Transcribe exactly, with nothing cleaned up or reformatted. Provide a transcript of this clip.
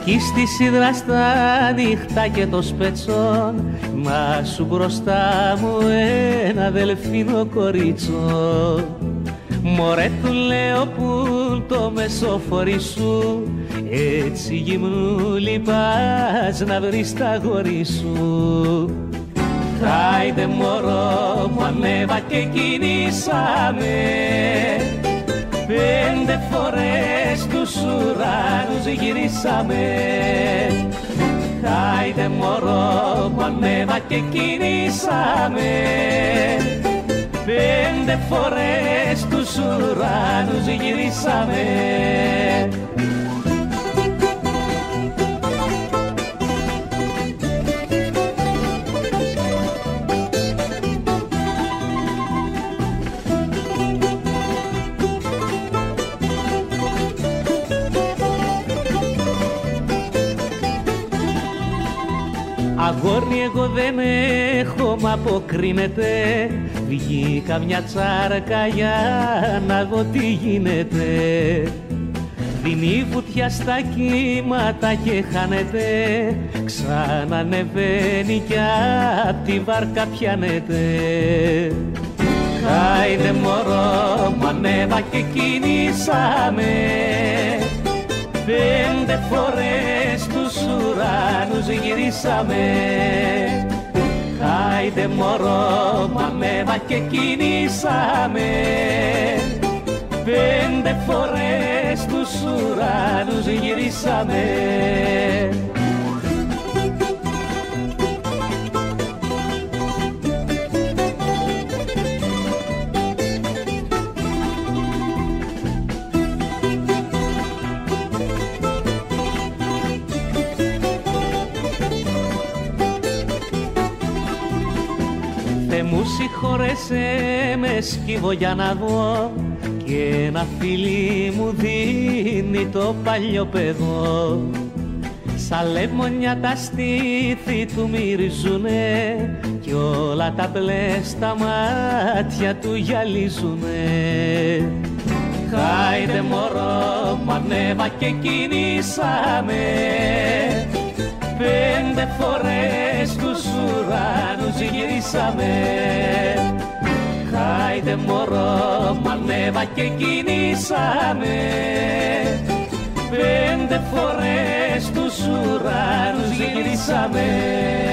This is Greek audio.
Εκεί στη σίδρα στα νύχτα και το σπετσόν, να σου μπροστά μου ένα δελφίνο κορίτσο. Μωρέ του λέω που το μεσόφορι σου, έτσι γυμνούλη πας να βρεις τα αγόρι σου. Χάιντε μωρό μου, ανέβα και κινήσαμε, πέντε φορές τους ουρανούς γυρίσαμε. Χάιντε μωρό μου, ανέβα και κινήσαμε, πέντε φορές τους ουρανούς γυρίσαμε. Αγόρι εγώ δεν έχω, μ' αποκρίνεται, βγήκα μια τσάρκα για να δω τι γίνεται. Δίνει βουτιά στα κύματα και χάνεται, ξανανεβαίνει κι απ' τη βάρκα πιάνεται. Χάιντε μωρό μου, ανέβα και κινήσαμε, πέντε φορές τους ουρανούς γυρίσαμε. Χάιντε μωρό μου, ανέβα και κινήσαμε, πέντε φορές τους ουρανούς γυρίσαμε. Μου συγχωρέσαι, με σκύβω για να δω, και ένα φίλι μου δίνει το παλιό παιδό. Σαν λεμονιά τα στήθη του μυρίζουνε, κι όλα τα μπλε στα μάτια του γυαλίζουνε. Χάιντε μωρό μου, ανέβα και κινήσαμε, πέντε φορές τους ουρανούς γυρίσαμε. Χάιντε μωρό μου, ανέβα και κινήσαμε, πέντε φορές τους ουρανούς γυρίσαμε.